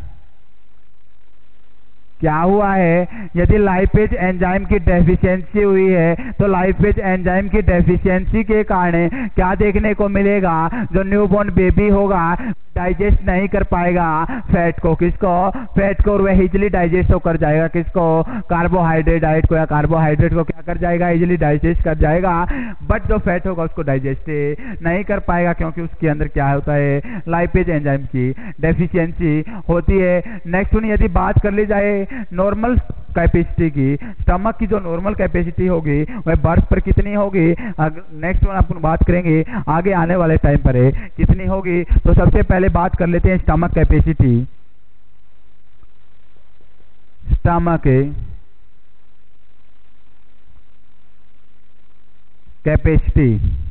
क्या हुआ है? यदि लाइपेज एंजाइम की deficiency हुई है तो लाइपेज एंजाइम की डेफिशिएंसी के कारण क्या देखने को मिलेगा? जो न्यूबॉर्न बेबी होगा डाइजेस्ट नहीं कर पाएगा फैट को। किसको? फैट को। और वह इजिली डाइजेस्ट कर जाएगा किसको? कार्बोहाइड्रेट डाइट को, या कार्बोहाइड्रेट को क्या कर जाएगा? इजिली डाइजेस्ट कर जाएगा। बट जो फैट होगा उसको डाइजेस्ट नहीं कर पाएगा, क्योंकि उसके अंदर क्या होता है? लाइपेज एंजाइम की डेफिशिएंसी होती है। नेक्स्ट वन, यदि बात कर ली जाए नॉर्मल कैपेसिटी की, स्टमक की जो नॉर्मल कैपेसिटी होगी वह बर्थ पर कितनी होगी? नेक्स्ट वन अपन बात करेंगे आगे आने वाले टाइम पर है कितनी होगी। तो सबसे पहले बात कर लेते हैं stomach capacity. Stomach capacity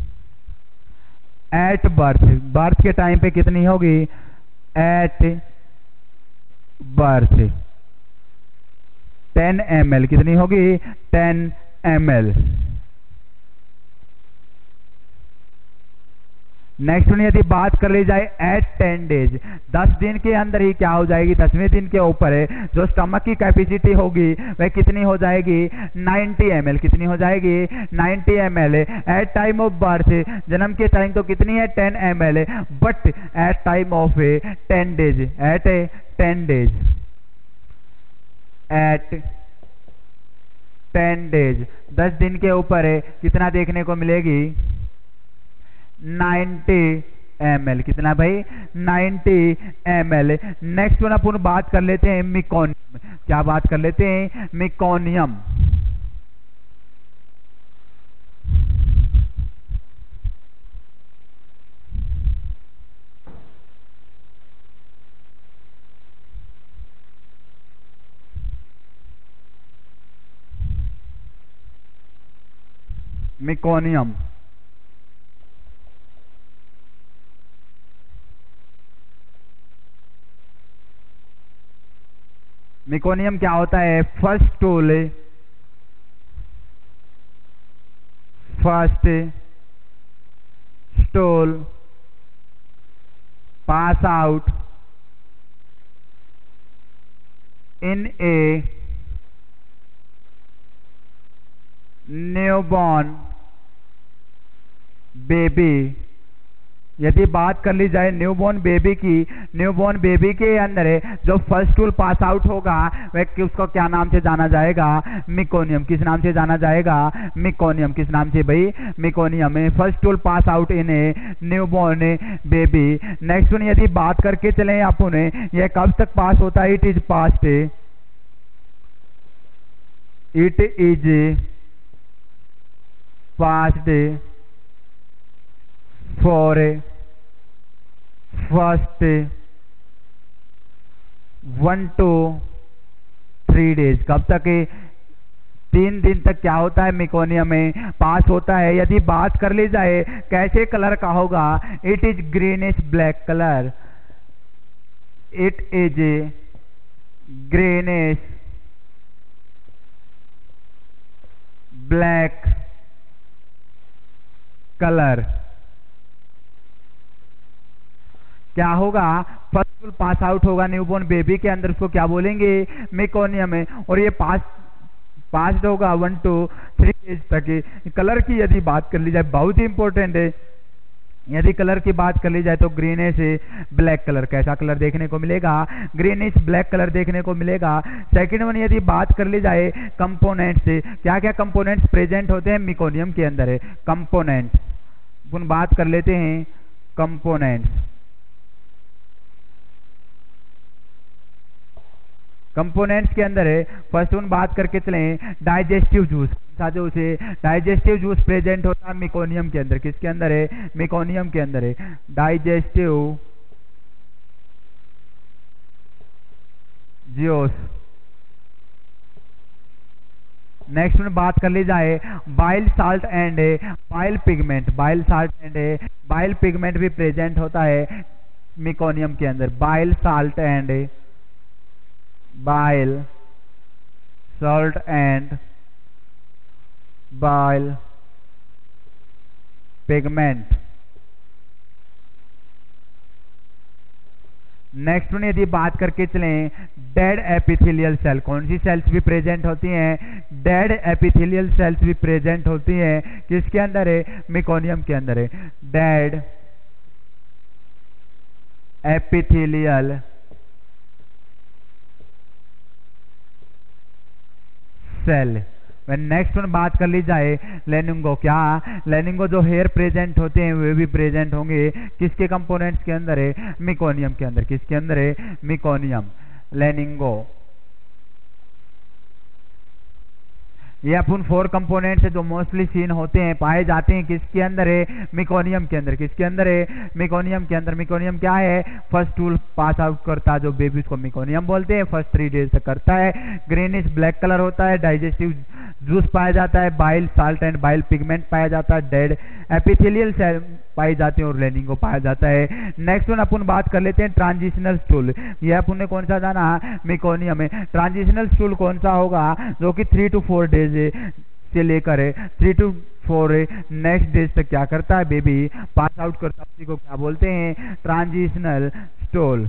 at birth, birth के टाइम पे कितनी होगी? At birth 10 ml। कितनी होगी? 10 ml। नेक्स्ट वन, यदि बात कर ली जाए एट 10 डेज, 10 दिन के अंदर ही क्या हो जाएगी? 10वें दिन के ऊपर है जो स्टमक की कैपेसिटी होगी वह कितनी हो जाएगी? 90 ml। कितनी हो जाएगी? 90 ml। At time of birth, जन्म के टाइम तो कितनी है? 10 ml। But at time of 10 days, at 10 days, at 10 days 10 दिन के ऊपर है कितना देखने को मिलेगी? 90 ml। कितना भाई? 90 ml। नेक्स्ट वन अपन बात कर लेते हैं मिकोनियम। क्या बात कर लेते हैं? मिकोनियम। मिकोनियम मिकोनियम क्या होता है? First stool pass out in a newborn baby. यदि बात कर ली जाए न्यूबॉर्न बेबी की, न्यूबॉर्न बेबी के अंदर जो फर्स्ट स्टूल पास आउट होगा वह उसको क्या नाम से जाना जाएगा? मिकोनियम। किस नाम से जाना जाएगा? मिकोनियम। किस नाम से भाई? Meconium. First stool pass out in a newborn baby. Next one, यदि बात करके चले अपन यह कब तक पास होता है? It is past, it is past for first 1 to 3 days. कब तक? 3 दिन तक क्या होता है? मिकोनियम में पास होता है। यदि बात कर ली जाए कैसे कलर का होगा? It is greenish black colour, it is greenish black colour. क्या होगा? फर्स्ट पास आउट होगा न्यूबॉर्न बेबी के अंदर, उसको क्या बोलेंगे? मिकोनियम है। और ये पास होगा 1 to 3 डेज तक। कलर की यदि बात कर ली जाए बहुत ही इंपॉर्टेंट है। यदि कलर की बात कर ली जाए तो ग्रीनिश ब्लैक कलर। कैसा कलर देखने को मिलेगा? ग्रीनिश ब्लैक कलर देखने को मिलेगा। सेकंड वन, यदि बात कर ली जाए कंपोनेंट्स, क्या क्या कंपोनेंट्स प्रेजेंट होते हैं मिकोनियम के अंदर है? कंपोनेंट्स अपन बात कर लेते हैं। कंपोनेंट्स कंपोनेंट्स के अंदर है, फर्स्ट वन बात करके चलें डाइजेस्टिव जूस। सा जो उसे डाइजेस्टिव जूस प्रेजेंट होता है मेकोनियम के अंदर, किसके अंदर है? मेकोनियम के अंदर है डाइजेस्टिव जूस। नेक्स्ट में बात कर ली जाए bile salt and bile pigment. Bile salt and bile pigment भी प्रेजेंट होता है मेकोनियम के अंदर। Bile salt and bile salt and bile pigment. Next में यदि बात करके चलें डेड एपिथेलियल सेल, कौन सी सेल्स भी प्रेजेंट होती हैं? डेड एपिथेलियल सेल्स भी प्रेजेंट होती हैं किसके अंदर है? मेकोनियम के अंदर है dead epithelial cell. Next one बात कर ली जाए लेनिंगो। क्या लेनिंगो जो हेयर प्रेजेंट होते हैं वे भी प्रेजेंट होंगे किसके कंपोनेंट्स के अंदर है? मेकोनियम के अंदर। किसके अंदर है? मेकोनियम। लेनिंगो ये अपन 4 कंपोनेंट्स है जो मोस्टली सीन होते हैं, पाए जाते हैं किसके अंदर है? मेकोनियम के अंदर। किसके अंदर है? मेकोनियम के अंदर। मेकोनियम क्या है? फर्स्ट टूल पास आउट करता है जो बेबीज को मेकोनियम बोलते हैं, फर्स्ट 3 डेज तक करता है। ग्रीनिश ब्लैक कलर होता है, डाइजेस्टिव जूस पाया जाता है, bile salt and bile pigment पाया जाता है, डेड एपिथेलियल सेल पाई जाती है और लेनिंगो पाया जाता है। नेक्स्ट वन अपन बात कर लेते हैं ट्रांजिशनल स्टूल। ये अपन ने कौन सा जाना? मेकोनियम है। ट्रांजिशनल स्टूल कौन सा होगा? जो कि 3 to 4 डेज से लेकर 3 to 4 नेक्स्ट डेज तक क्या करता है? बेबी पास आउट करता है। उसी को क्या बोलते हैं? Transitional stool.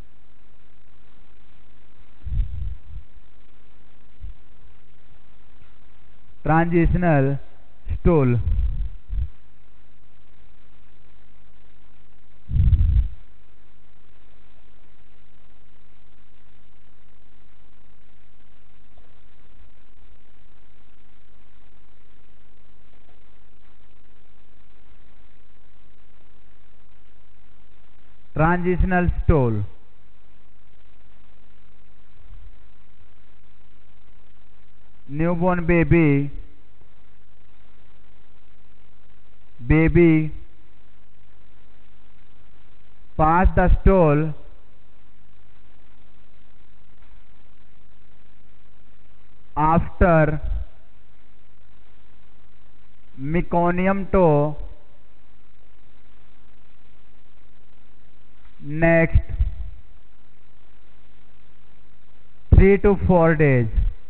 Transitional stool. Transitional stool newborn baby pass the stool after meconium to next 3 to 4 days।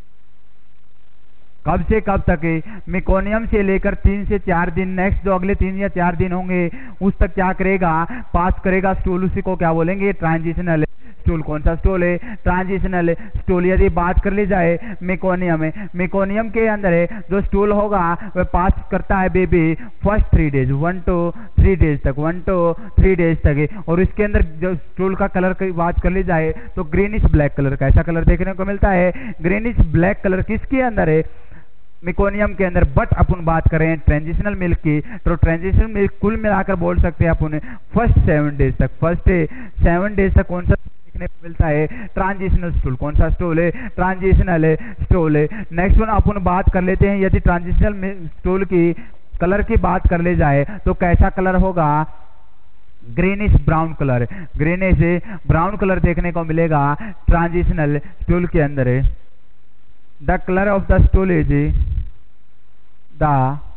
कब से कब तक है? मेकोनियम से लेकर 3 से 4 दिन, नेक्स्ट जो अगले 3 या 4 दिन होंगे उस तक क्या करेगा? पास करेगा स्टूल। उसी को क्या बोलेंगे? Transitional stool. कौन सा स्टूल है? Transitional stool. यदि बात कर ली जाए मेकोनियम है, मेकोनियम के अंदर है जो स्टूल होगा वह पास करता है baby first 3 days, 1 to 3 days तक, 1 to 3 डेज तक है। और इसके अंदर जो स्टूल का कलर की बात कर ली जाए तो ग्रीनिश ब्लैक कलर का ऐसा कलर देखने को मिलता है। ग्रीनिश ब्लैक कलर किसके अंदर है? मेकोनियम के अंदर। बट अपन बात करें ट्रांजिशनल मिल्क की तो ट्रांजिशनल मिल्क कुल मिलाकर बोल सकते हैं अपन फर्स्ट 7 डेज तक, फर्स्ट 7 डेज तक कौन सा देखने को मिलता है? Transitional stool. कौन सा स्टूल है? ट्रांजिशनल स्टूल है। नेक्स्ट वन अपन बात कर लेते हैं यदि ट्रांजिशनल स्टूल की कलर की बात कर ले जाए तो कैसा कलर होगा? Greenish brown colour. Greenish brown colour देखने को मिलेगा ट्रांजिशनल स्टूल के अंदर है। The color of the stool is the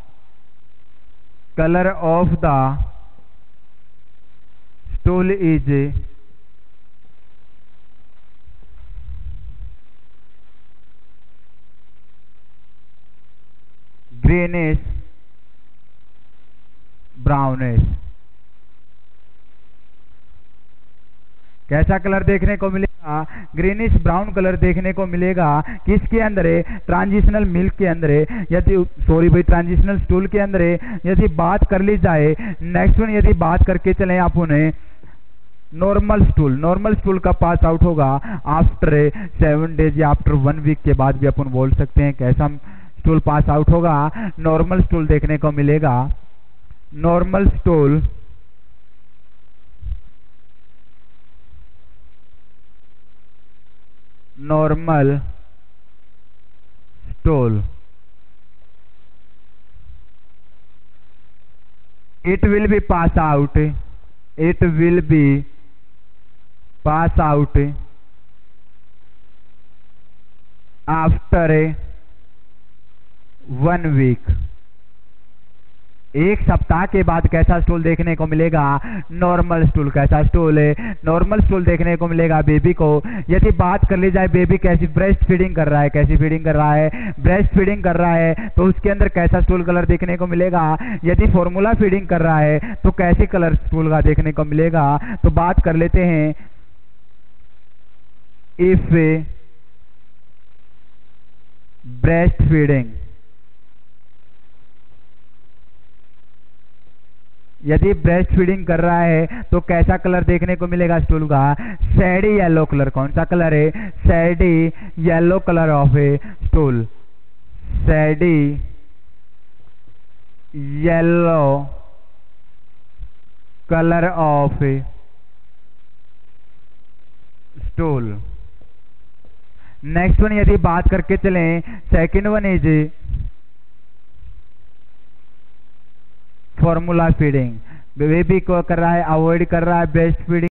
color of the stool is greenish brownish। कैसा कलर देखने को मिलेगा? ग्रीनिश ब्राउन कलर देखने को मिलेगा किसके अंदर है? ट्रांजिशनल मिल्क के अंदर है। यदि सॉरी भाई ट्रांजिशनल स्टूल के अंदर है। यदि बात कर ली जाए नेक्स्ट वन यदि बात करके चले आप उन्हें नॉर्मल स्टूल। नॉर्मल स्टूल का पास आउट होगा आफ्टर 7 डेज या आफ्टर 1 वीक के बाद भी अपन बोल सकते हैं। कैसा स्टूल पास आउट होगा? नॉर्मल स्टूल देखने को मिलेगा। Normal stool normal stool. It will be pass out. It will be pass out after 1 week. एक सप्ताह के बाद कैसा स्टूल देखने को मिलेगा? Normal stool. कैसा स्टूल है? नॉर्मल स्टूल देखने को मिलेगा बेबी को। यदि बात कर ली जाए बेबी कैसी ब्रेस्ट फीडिंग कर रहा है, कैसी फीडिंग कर रहा है? ब्रेस्ट फीडिंग कर रहा है, तो उसके अंदर कैसा स्टूल कलर देखने को मिलेगा? यदि फॉर्मूला फीडिंग कर रहा है तो कैसे कलर स्टूल का देखने को मिलेगा? तो बात कर लेते हैं, इफ ब्रेस्ट फीडिंग, यदि ब्रेस्ट फीडिंग कर रहा है तो कैसा कलर देखने को मिलेगा स्टूल का? Seedy yellow colour. कौन सा कलर है? Seedy yellow colour of a stool. Seedy yellow colour of a stool. Next one यदि बात करके चलें, second one is formula feeding. Baby को कर रहा है, अवॉइड कर रहा है ब्रेस्ट फीडिंग।